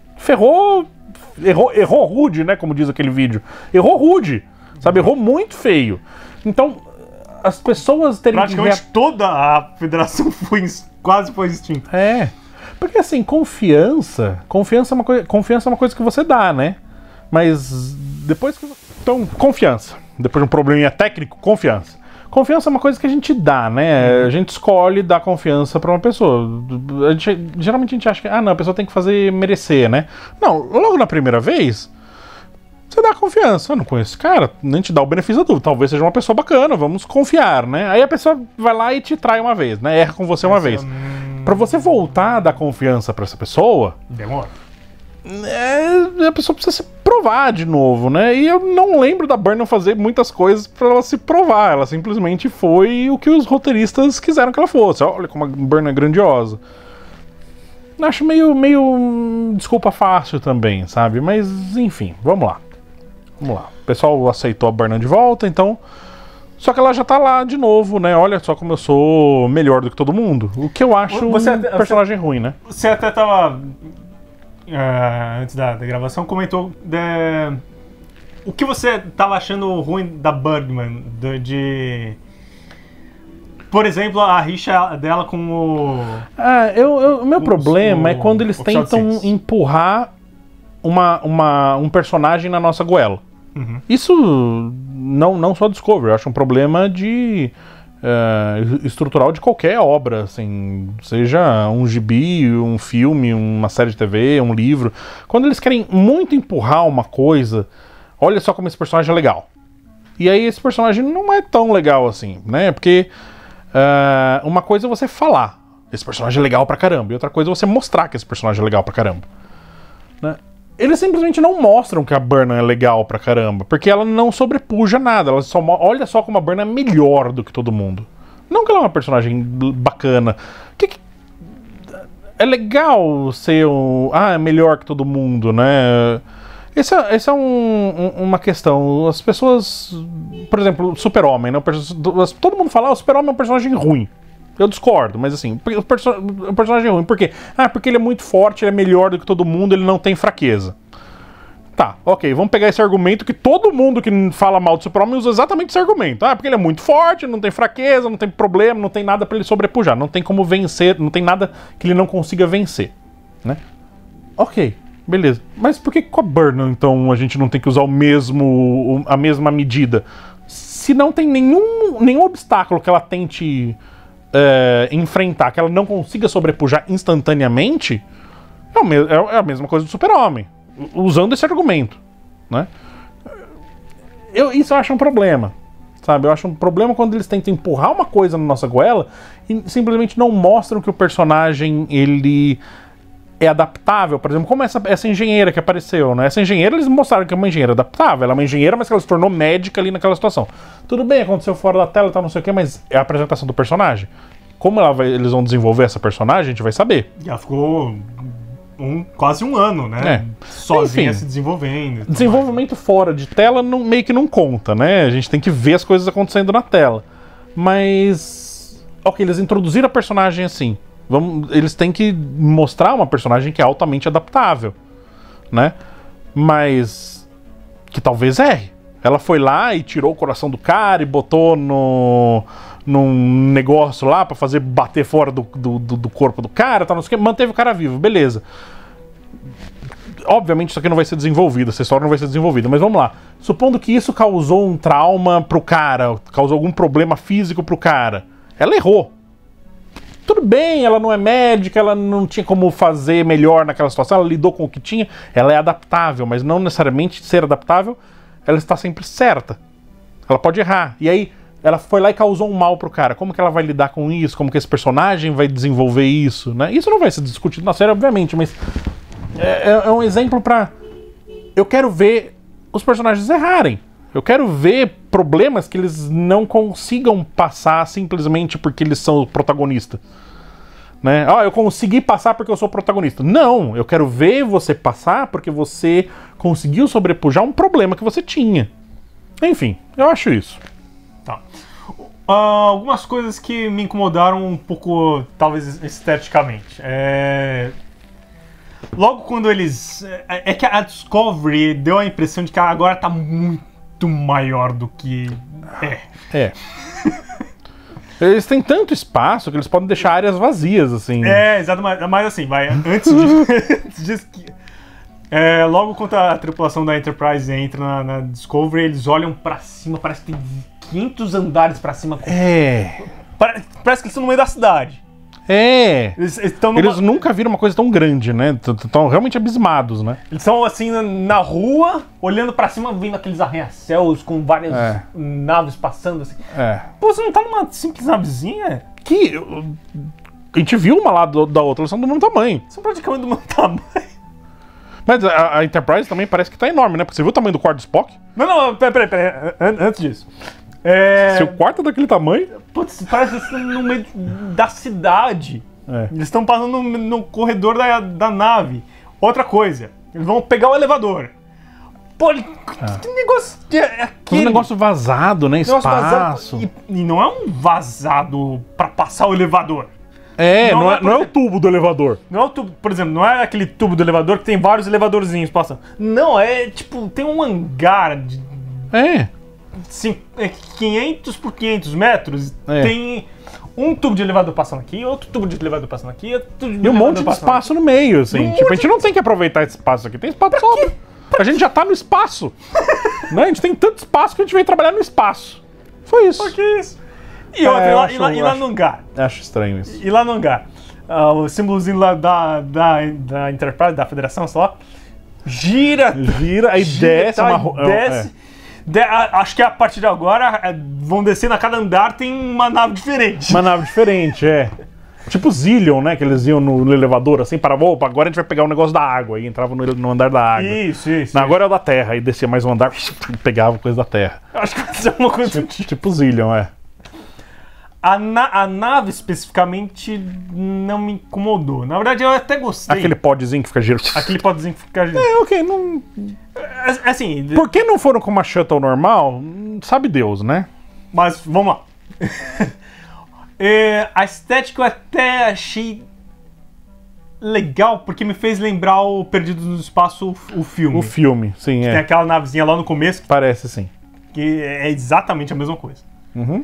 errou rude, né? Como diz aquele vídeo. Errou rude, sabe? Errou muito feio. Então, as pessoas terem... Praticamente toda a federação quase foi extinta. É. Porque assim, confiança é uma coisa que você dá, né? Mas depois que... Então, confiança. Depois de um probleminha técnico, confiança. Confiança é uma coisa que a gente dá, né? A gente escolhe dar confiança pra uma pessoa. Geralmente a gente acha que, não, a pessoa tem que fazer merecer, né? Não, logo na primeira vez, você dá confiança. Eu não conheço esse cara, nem te dá o benefício da dúvida. Talvez seja uma pessoa bacana, vamos confiar, né? Aí a pessoa vai lá e te trai uma vez, né? Erra com você uma vez. Pra você voltar a dar confiança pra essa pessoa... Demora. A pessoa precisa se provar de novo, né? E eu não lembro da Burnham fazer muitas coisas pra ela se provar. Ela simplesmente foi o que os roteiristas quiseram que ela fosse. Olha como a Burnham é grandiosa. Acho meio desculpa fácil também, sabe? Mas, enfim, vamos lá. Vamos lá. O pessoal aceitou a Burnham de volta, então... Só que ela já tá lá de novo, né? Olha só como eu sou melhor do que todo mundo. O que eu acho um personagem ruim, né? Você até tava... antes da gravação, comentou o que você tava achando ruim da Birdman, por exemplo, a rixa dela com o... O meu problema é quando eles tentam empurrar um personagem na nossa goela. Uhum. Isso não só Discovery, eu acho um problema estrutural de qualquer obra, assim, seja um gibi, um filme, uma série de TV, um livro. Quando eles querem muito empurrar uma coisa, olha só como esse personagem é legal. E aí esse personagem não é tão legal assim, né? Porque uma coisa é você falar, esse personagem é legal pra caramba, e outra coisa é você mostrar que esse personagem é legal pra caramba, né? Eles simplesmente não mostram que a Burnham é legal pra caramba, porque ela não sobrepuja nada. Ela só olha só como a Burnham é melhor do que todo mundo. Não que ela é uma personagem bacana. É legal ser é melhor que todo mundo, né? Essa é uma questão. As pessoas... Por exemplo, o Super-Homem, né? Todo mundo fala, o Super-Homem é um personagem ruim. Eu discordo, mas assim, o personagem é ruim. Por quê? Porque ele é muito forte, ele é melhor do que todo mundo, ele não tem fraqueza. Tá, ok, vamos pegar esse argumento que todo mundo que fala mal do Super-Homem usa exatamente esse argumento. Porque ele é muito forte, não tem fraqueza, não tem problema, não tem nada pra ele sobrepujar, não tem como vencer, não tem nada que ele não consiga vencer, né? Ok, beleza. Mas por que com a Burnham, então, a gente não tem que usar a mesma medida? Se não tem nenhum obstáculo que ela tente... enfrentar, que ela não consiga sobrepujar instantaneamente, é a mesma coisa do Super-Homem, usando esse argumento, né? Isso eu acho um problema, sabe? Eu acho um problema quando eles tentam empurrar uma coisa na nossa goela e simplesmente não mostram que o personagem, ele é adaptável. Por exemplo, como essa engenheira que apareceu, né? Essa engenheira, eles mostraram que é uma engenheira adaptável. Ela é uma engenheira, mas que ela se tornou médica ali naquela situação. Tudo bem, aconteceu fora da tela e tal, não sei o que, mas é a apresentação do personagem. Como eles vão desenvolver essa personagem, a gente vai saber. Já ficou quase um ano, né? Sozinha. Enfim, se desenvolvendo. Desenvolvimento fora de tela meio que não conta, né? A gente tem que ver as coisas acontecendo na tela. Mas... Ok, eles introduziram a personagem assim. Eles têm que mostrar uma personagem que é altamente adaptável, né? Mas que talvez erre. Ela foi lá e tirou o coração do cara e botou num negócio lá pra fazer bater fora do corpo do cara, tá, não sei o que, manteve o cara vivo, beleza. Obviamente isso aqui não vai ser desenvolvido, essa história não vai ser desenvolvida, mas vamos lá. Supondo que isso causou um trauma pro cara, causou algum problema físico pro cara. Ela errou. Tudo bem, ela não é médica, ela não tinha como fazer melhor naquela situação, ela lidou com o que tinha, ela é adaptável, mas não necessariamente ser adaptável, ela está sempre certa. Ela pode errar. E aí, ela foi lá e causou um mal pro cara. Como que ela vai lidar com isso? Como que esse personagem vai desenvolver isso, né? Isso não vai ser discutido na série, obviamente, mas é um exemplo pra... Eu quero ver os personagens errarem. Eu quero ver problemas que eles não consigam passar simplesmente porque eles são o protagonista. Né? Ah, eu consegui passar porque eu sou o protagonista. Não, eu quero ver você passar porque você conseguiu sobrepujar um problema que você tinha. Enfim, eu acho isso. Tá. Algumas coisas que me incomodaram um pouco, talvez esteticamente. Logo quando eles... É que a Discovery deu a impressão de que ela agora tá muito maior do que é. Eles têm tanto espaço que eles podem deixar áreas vazias, assim. Exato, mas assim, vai, antes disso logo quando a tripulação da Enterprise entra na Discovery, eles olham pra cima, parece que tem 500 andares pra cima. Parece que eles estão no meio da cidade. Eles nunca viram uma coisa tão grande, né? Estão realmente abismados, né? Eles estão assim na rua, olhando pra cima, vendo aqueles arranha-céus com várias naves passando assim. Pô, você não tá numa simples navezinha? A gente viu uma lá da outra, eles são do mesmo tamanho. São praticamente do mesmo tamanho. Mas a Enterprise também parece que tá enorme, né? Porque você viu o tamanho do quarto do Spock? Não, peraí. Antes disso. Se o quarto é daquele tamanho... Putz, parece que eles estão no meio da cidade. Eles estão passando no corredor da nave. Outra coisa, eles vão pegar o elevador. Pô, que negócio é aquele? Um negócio vazado, né? Espaço. Vazado, e não é um vazado pra passar o elevador. Não é o tubo do elevador. Não é o tubo, por exemplo, não é aquele tubo do elevador que tem vários elevadorzinhos passando. Não, é tipo, tem um hangar de... 500 por 500 metros, tem um tubo de elevador passando aqui, outro tubo de elevador passando aqui, outro tubo de e um monte de espaço no meio, assim. Tipo, a gente não tem que aproveitar esse espaço aqui, tem espaço pra sobra. A gente já tá no espaço. Né? A gente tem tanto espaço que a gente veio trabalhar no espaço. Foi isso. Por que isso? E lá no hangar. Acho estranho isso. E lá no hangar. O símbolozinho lá da Enterprise, da Federação, sei lá, gira, aí desce desce. Acho que a partir de agora vão descendo a cada andar, tem uma nave diferente. Uma nave diferente, Tipo Zillion, né? Que eles iam no elevador assim, agora a gente vai pegar o negócio da água. E entrava no andar da água. Isso. Agora é o da terra. Aí descia mais um andar e pegava coisa da terra. Acho que vai ser uma coisa tipo Zillion, A nave especificamente não me incomodou. Na verdade, eu até gostei. Aquele podzinho que fica girando. Aquele podzinho que fica girando. Ok, não... Assim... Por que não foram com uma shuttle normal? Sabe Deus, né? Mas, vamos lá. A estética eu até achei legal, porque me fez lembrar o Perdidos no Espaço, o filme. O filme, sim, Tem aquela navezinha lá no começo. Parece, sim. Que é exatamente a mesma coisa. Uhum.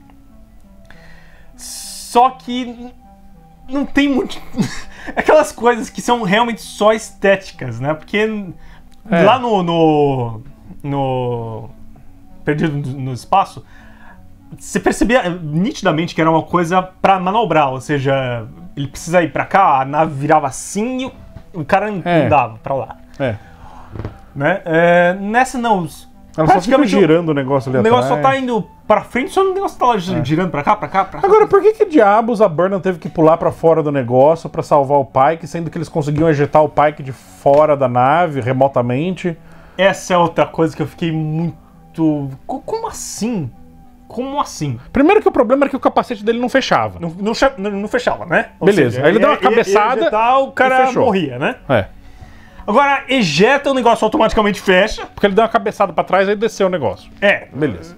Só que não tem muito... Aquelas coisas que são realmente só estéticas, né? Porque lá no Perdido no Espaço, você percebia nitidamente que era uma coisa pra manobrar, ou seja, ele precisa ir pra cá, a nave virava assim e o cara andava pra lá. Né? Nessa não... Ela só fica girando o negócio ali atrás. O negócio atrás. só tá indo pra frente, só o negócio tá lá girando pra cá. Agora, por que diabos a Burnham teve que pular pra fora do negócio pra salvar o Pike, sendo que eles conseguiam ejetar o Pike de fora da nave, remotamente? Essa é outra coisa que eu fiquei muito... Como assim? Como assim? Primeiro que o problema era que o capacete dele não fechava. Não fechava, né? Beleza, aí ele deu uma cabeçada o cara morria, né? Agora, ejeta, o negócio automaticamente fecha. Porque ele deu uma cabeçada pra trás e desceu o negócio. Beleza.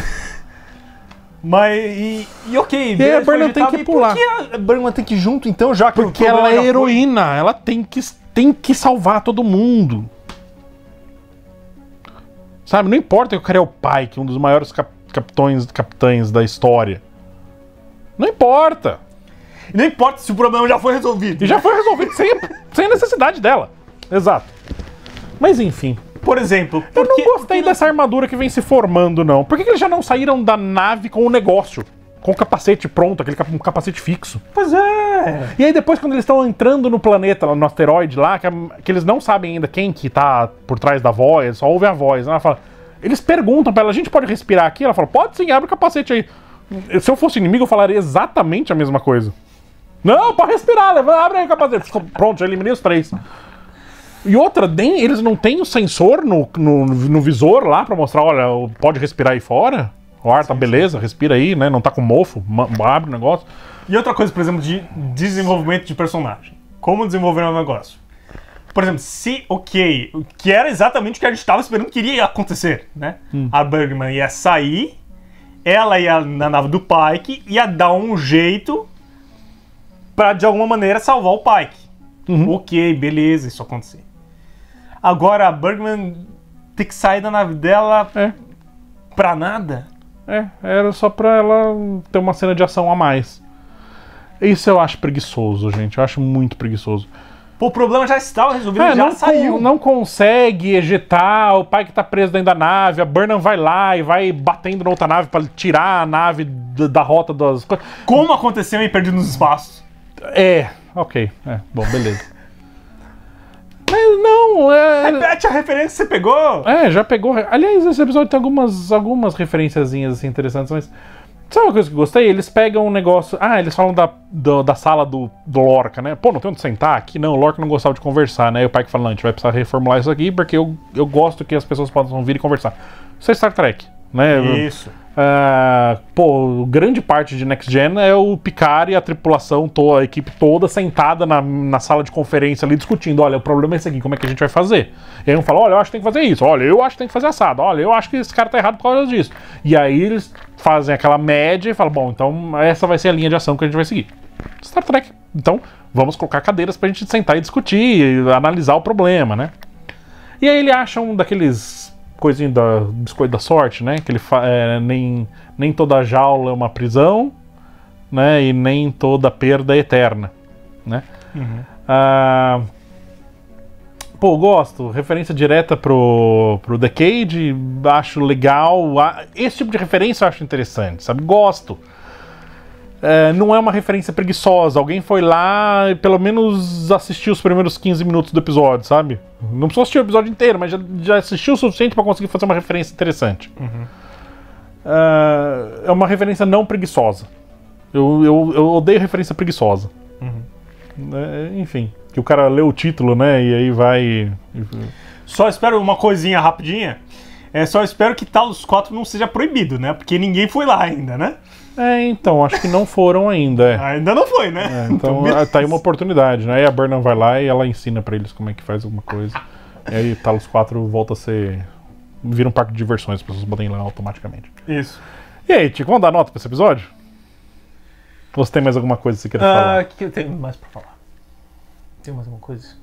Mas, ok. E a Burnham tem que pular. Por que a Burnham tem que ir junto, então, já que porque ela é heroína. Ela tem que salvar todo mundo. Sabe, não importa que o cara é o Pike, um dos maiores capitães da história. Não importa. Não importa se o problema já foi resolvido. E já foi resolvido sem a necessidade dela. Exato. Mas enfim. Por exemplo... Eu não gostei dessa armadura que vem se formando, não. Por que eles já não saíram da nave com o negócio? com o capacete pronto, um capacete fixo. Pois é. E aí depois, quando eles estão entrando no planeta, no asteroide lá, que eles não sabem ainda quem que tá por trás da voz, só ouvem a voz. Ela fala, eles perguntam pra ela, a gente pode respirar aqui? Ela fala, pode sim, abre o capacete aí. Se eu fosse inimigo, eu falaria exatamente a mesma coisa. Não, pode respirar, abre aí o capacete. Pronto, já eliminei os 3. E outra, eles não têm o sensor no visor lá pra mostrar, olha, pode respirar aí fora? O ar tá beleza, respira aí, né? Não tá com mofo, abre o negócio. E outra coisa, por exemplo, de desenvolvimento de personagem. Como desenvolver um negócio? Por exemplo, que era exatamente o que a gente estava esperando que iria acontecer, né? A Bergman ia sair, ela ia na nave do Pike, ia dar um jeito pra, de alguma maneira, salvar o Pike. Ok, beleza, isso acontecer. Agora a Bergman tem que sair da nave dela pra nada? Era só pra ela ter uma cena de ação a mais. Isso eu acho preguiçoso, gente. Eu acho muito preguiçoso. Pô, o problema já estava resolvido, já saiu. Não consegue ejetar, o pai que tá preso dentro da nave, a Burnham vai lá e vai batendo na outra nave pra tirar a nave da rota das coisas. Como aconteceu em Perdido nos Espaços? Ok. Bom, beleza. Mas não, Repete a referência que você pegou! Já pegou. Aliás, esse episódio tem algumas referenciazinhas assim, interessantes, mas. Sabe uma coisa que eu gostei? Eles pegam um negócio. Eles falam da sala do Lorca, né? Pô, não tem onde sentar aqui? Não, o Lorca não gostava de conversar, né? E o pai que fala, não, a gente vai precisar reformular isso aqui porque eu gosto que as pessoas possam vir e conversar. Isso é Star Trek, né? Isso. Grande parte de Next Gen é o Picard e a tripulação, a equipe toda sentada na sala de conferência ali discutindo, olha, o problema é esse aqui, como é que a gente vai fazer? E aí um fala, olha, eu acho que tem que fazer isso, olha, eu acho que tem que fazer assado, olha, eu acho que esse cara tá errado por causa disso. E aí eles fazem aquela média e falam, bom, então essa vai ser a linha de ação que a gente vai seguir. Star Trek. Então, vamos colocar cadeiras pra gente sentar e discutir, analisar o problema, né? E aí ele acha um daqueles coisinho da biscoito da sorte, né? Que ele nem toda jaula é uma prisão, né? E nem toda perda é eterna, né? Gosto. Referência direta pro Decade, acho legal. Esse tipo de referência eu acho interessante, sabe? Gosto. Não é uma referência preguiçosa. Alguém foi lá e pelo menos assistiu os primeiros 15 minutos do episódio, sabe? Não precisou assistir o episódio inteiro, mas já assistiu o suficiente pra conseguir fazer uma referência interessante. É uma referência não preguiçosa. Eu odeio referência preguiçosa. Enfim, que o cara lê o título, né? E aí vai... Só espero uma coisinha rapidinha. Só espero que Talos 4 não seja proibido, né? Porque ninguém foi lá ainda, né? Então, acho que não foram ainda. Ainda não foi, né? Então tá aí uma oportunidade, né? Aí a Burnham vai lá e ela ensina pra eles como é que faz alguma coisa. E aí Talos 4 volta a ser... Vira um parque de diversões, as pessoas podem ir lá automaticamente. Isso. E aí, Tico, vamos dar nota pra esse episódio? Ou você tem mais alguma coisa que você queira falar? O que eu tenho mais pra falar? Tem mais alguma coisa?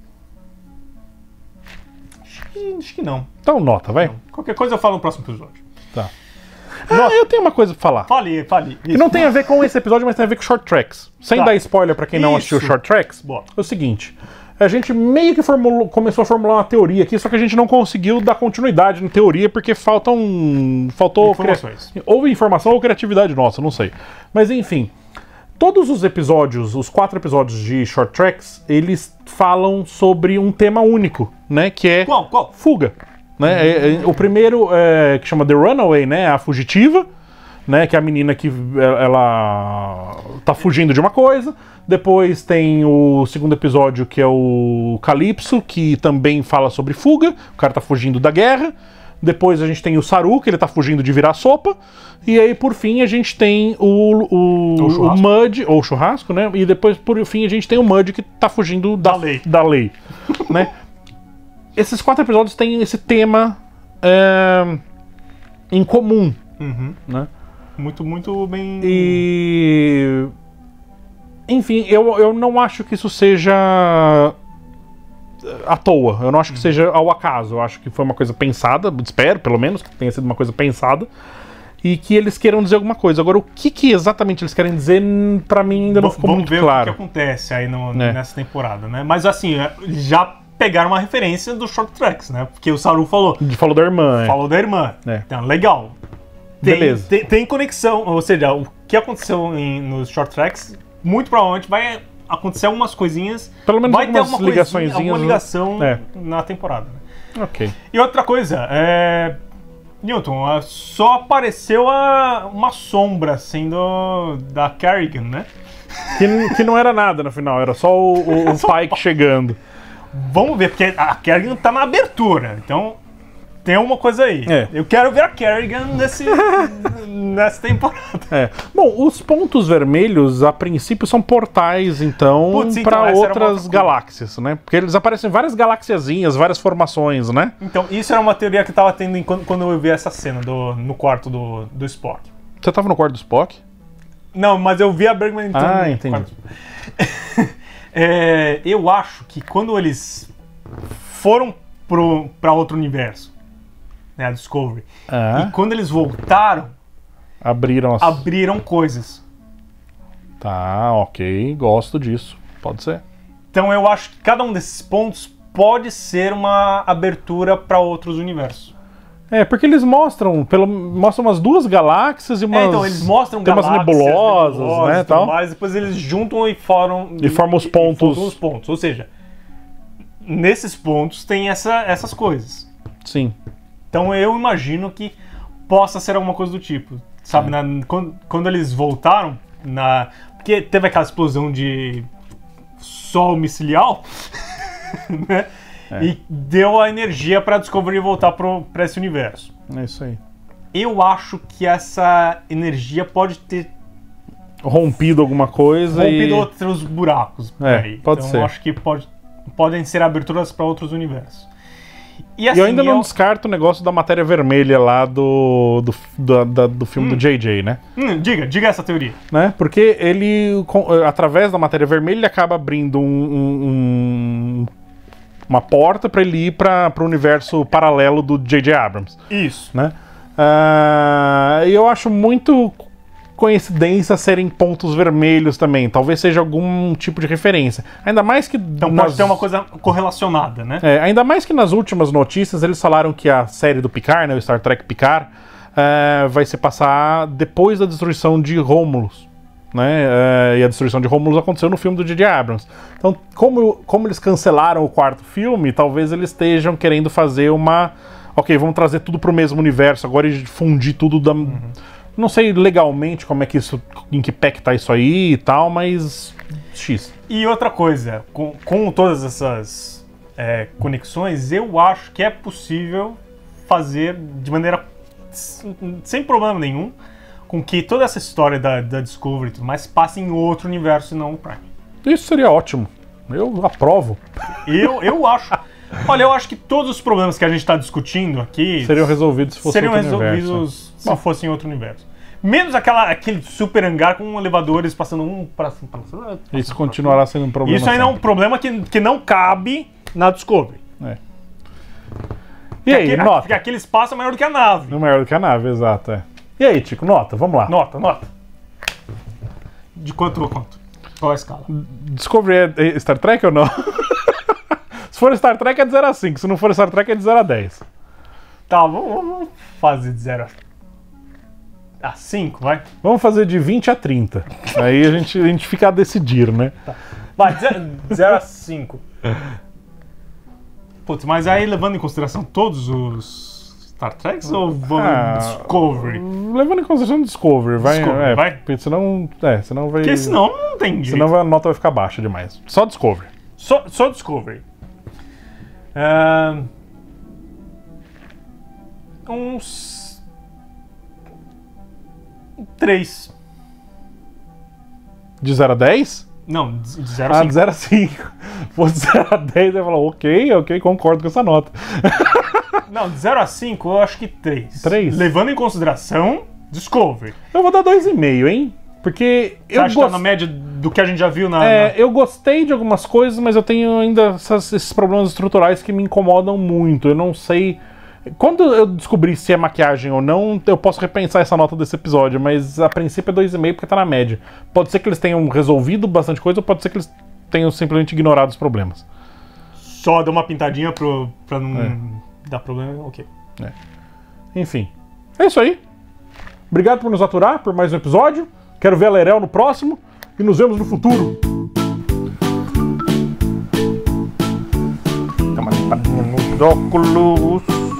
Acho que não. Então nota, vai. Não. Qualquer coisa eu falo no próximo episódio. Tá. Eu tenho uma coisa pra falar. Fale. Que não tem a ver com esse episódio, mas tem a ver com Short Tracks. Sem dar spoiler pra quem não assistiu Short Tracks. Boa. É o seguinte. A gente meio que começou a formular uma teoria aqui, só que a gente não conseguiu dar continuidade na teoria porque faltou informações. Ou informação ou criatividade nossa, não sei. Mas enfim, todos os episódios, os 4 episódios de Short Tracks, eles falam sobre um tema único, né? Que é Qual? Fuga. Né? O primeiro que chama The Runaway, né? A fugitiva, né? Que é a menina que ela tá fugindo de uma coisa. Depois tem o segundo episódio, que é o Calypso, que também fala sobre fuga. O cara tá fugindo da guerra. Depois a gente tem o Saru, que ele tá fugindo de virar sopa. E aí, por fim, a gente tem o Mudge, ou churrasco, né? E depois, por fim, a gente tem o Mudge, que tá fugindo da lei. Né? Esses 4 episódios têm esse tema em comum. Né? Muito bem... E... Enfim, eu não acho que isso seja à toa. Eu não acho que seja ao acaso. Eu acho que foi uma coisa pensada, espero, pelo menos, que tenha sido uma coisa pensada. E que eles queiram dizer alguma coisa. Agora, o que exatamente eles querem dizer, pra mim ainda não ficou muito claro. Vamos ver o que acontece aí nessa temporada, né? Mas assim, já pegaram uma referência do Short Tracks, né? Porque o Saru falou da irmã. Falou da irmã. Então, legal. Beleza. Tem conexão, ou seja, o que aconteceu nos short tracks, muito provavelmente vai acontecer algumas coisinhas. Pelo menos vai ter algumas ligaçõezinhas, alguma ligação na temporada. Né? Ok. E outra coisa, Newton, só apareceu uma sombra sendo da Kerrigan, né? Que não era nada no final, era só o Pike chegando. Vamos ver, porque a Kerrigan tá na abertura, então tem alguma coisa aí. É. Eu quero ver a Kerrigan nessa temporada. Bom, os pontos vermelhos, a princípio, são portais, então, Putz, então, para essa era uma outras outra galáxias, né? Porque eles aparecem em várias galaxiazinhas, várias formações, né? Então, isso era uma teoria que eu tava tendo quando eu vi essa cena no quarto do Spock. Você tava no quarto do Spock? Não, mas eu vi a Bergman então. Ah, entendi. Eu acho que quando eles foram para outro universo, né, a Discovery, e quando eles voltaram, abriram coisas. Tá, ok, gosto disso. Pode ser. Então eu acho que cada um desses pontos pode ser uma abertura para outros universos. Porque eles mostram umas duas galáxias e umas... então eles mostram tem umas nebulosas, né, tal. Mas depois eles juntam e formam os pontos. Os pontos. Ou seja, nesses pontos tem essas coisas. Sim. Então eu imagino que possa ser alguma coisa do tipo. Sabe, quando eles voltaram, porque teve aquela explosão de sol micelial, né? E deu a energia para Discovery voltar para esse universo. É isso aí. Eu acho que essa energia pode ter rompido alguma coisa rompido outros buracos. Pode ser. Eu acho que podem ser aberturas para outros universos. E eu ainda não descarto o negócio da matéria vermelha lá do filme do JJ, né? Diga essa teoria. Né? Porque ele, através da matéria vermelha, ele acaba abrindo uma porta para ele ir para o universo paralelo do J.J. Abrams. Isso. Né? E eu acho muito coincidência serem pontos vermelhos também. Talvez seja algum tipo de referência. Ainda mais que... Então pode ter uma coisa correlacionada, né? Ainda mais que nas últimas notícias eles falaram que a série do Picard, né, o Star Trek Picard, vai se passar depois da destruição de Romulus. Né? E a destruição de Romulus aconteceu no filme do J.J. Abrams. Então, como eles cancelaram o quarto filme, talvez eles estejam querendo fazer ok, vamos trazer tudo pro mesmo universo agora e fundir tudo da... Não sei legalmente como é que isso... Em que pé que tá isso aí e tal, mas... X. E outra coisa, com todas essas conexões, eu acho que é possível fazer de maneira... sem problema nenhum, com que toda essa história da Discovery e tudo mais passe em outro universo e não o Prime. Isso seria ótimo. Eu aprovo. Eu acho... Olha, eu acho que todos os problemas que a gente está discutindo aqui... seriam resolvidos se fosse outro universo. Se fosse em outro universo. Menos aquele super hangar com elevadores passando um para cima. Isso continuará sendo um problema. Isso ainda é um problema que não cabe na Discovery. E aí, nota? Porque aquele espaço é maior do que a nave. Não é maior do que a nave, exato. E aí, Tico, nota, vamos lá. Nota. De quanto a quanto? Qual a escala? Discovery é Star Trek ou não? Se for Star Trek é de 0 a 5, se não for Star Trek é de 0 a 10. Tá, vamos fazer de 0 a 5, vai? Vamos fazer de 20 a 30. Aí a gente fica a decidir, né? Tá. Vai, 0 a 5. Putz, mas aí levando em consideração todos os Star Treks ou vamos Discovery? Levando em consideração Discovery, vai. Vai? Porque senão vai... Porque senão não tem jeito. Senão a nota vai ficar baixa demais. Só Discovery. Só Discovery. Uns 3. De 0 a 10? Não, de 0 a 5. De 0 a 5. Se fosse de 0 a 10, eu ia falar, ok, concordo com essa nota. Não, de 0 a 5 eu acho que 3. 3? Levando em consideração Discovery. Eu vou dar 2,5, hein? Porque Você acha que tá na média do que a gente já viu na... Eu gostei de algumas coisas, mas eu tenho ainda esses problemas estruturais que me incomodam muito. Eu não sei... Quando eu descobrir se é maquiagem ou não, eu posso repensar essa nota desse episódio, mas a princípio é 2,5 porque tá na média. Pode ser que eles tenham resolvido bastante coisa, ou pode ser que eles tenham simplesmente ignorado os problemas. Só dar uma pintadinha pra não dar problema, ok. Enfim, é isso aí. Obrigado por nos aturar por mais um episódio. Quero ver a Lerel no próximo e nos vemos no futuro. Dá uma limpadinha nos óculos.